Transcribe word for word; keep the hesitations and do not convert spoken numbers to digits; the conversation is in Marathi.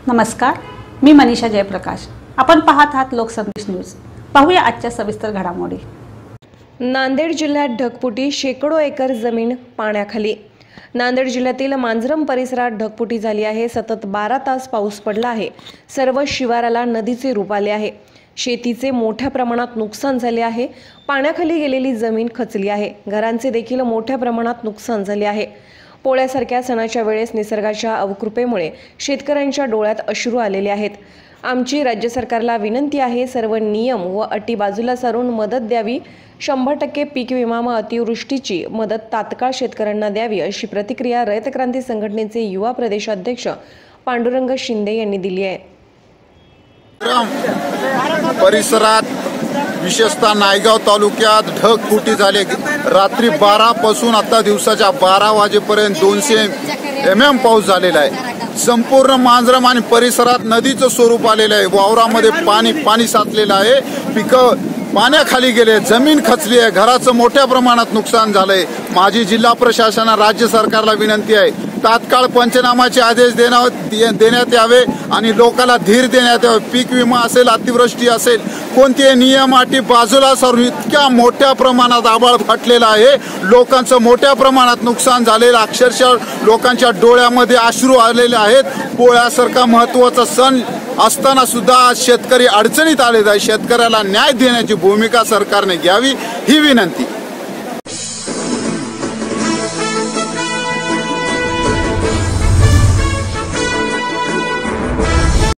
नमस्कार, मी मनीषा जयप्रकाश। आपण पाहत आहात लोकसंदेश न्यूज। पाहूया आजच्या सविस्तर घडामोडी। नांदेड जिल्ह्यात ढगफुटी, शेकडो एकर जमीन पाण्याखाली। नांदेड जिल्ह्यातील मांजरम परिसरात ढगफुटी झाली आहे। सतत बारा तास पाऊस पडला आहे। सर्व शिवाराला नदीचे रूप आले आहे। शेतीचे मोठ्या प्रमाणात नुकसान झाले आहे। पाण्याखाली गेलेली जमीन खचली आहे। घरांचे देखील मोठ्या प्रमाणात नुकसान झाले आहे। पोळ्यासारख्या सणाच्या वेळेस निसर्गाच्या अवकृपेमुळे शेतकऱ्यांच्या डोळ्यात अश्रू आलेले आहेत। आमची राज्य सरकारला विनंती आहे, सर्व नियम व अटी बाजूला सारून मदत द्यावी। शंभर टक्के पीक विमा व अतिवृष्टीची मदत तात्काळ शेतकऱ्यांना द्यावी, अशी प्रतिक्रिया रयत क्रांती संघटनेचे युवा प्रदेशाध्यक्ष पांडुरंग शिंदे यांनी दिली आहे। परिसरात विशेषतः नायगाव तालुक्यात ढगफुटी झाले। रात्री बारा पासून आता दिवसाच्या बारा वाजेपर्यंत दोनशे एम एम पाऊस झालेला आहे। संपूर्ण मांजरम आणि परिसरात नदीचं स्वरूप आलेलं आहे। वावरामध्ये पाणी पाणी साचलेलं आहे। पिकं पाण्याखाली गेले, जमीन खचली आहे, घराचं मोठ्या प्रमाणात नुकसान झालंय। माझी जिल्हा प्रशासना राज्य सरकारला विनंती आहे, तात्काळ पंचनामाचे आदेश देण्यात यावे आणि लोकांना धीर देण्यात यावे। पीक विमा असेल, अतिवृष्टी असेल, कोणतेही नियम अटी बाजूला सारून इतक्या मोठ्या प्रमाणात आभाळ फाटलेला आहे। लोकांचं मोठ्या प्रमाणात नुकसान झालेलं, अक्षरशः लोकांच्या डोळ्यामध्ये अश्रू आलेले आहेत। पोळ्यासारखा महत्त्वाचा सण असताना सुद्धा आज शेतकरी अडचणीत आलेला आहे। शेतकऱ्याला न्याय देण्याची भूमिका सरकारने घ्यावी, ही विनंती।